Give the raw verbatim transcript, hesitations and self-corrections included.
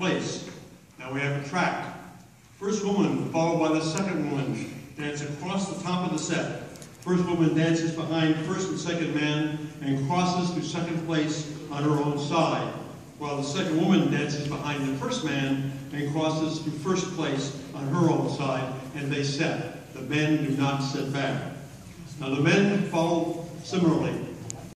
place. Now we have a track. First woman, followed by the second woman, dance across the top of the set. First woman dances behind first and second man and crosses to second place on her own side, while the second woman dances behind the first man and crosses to first place on her own side, and they set. The men do not sit back. Now the men follow similarly.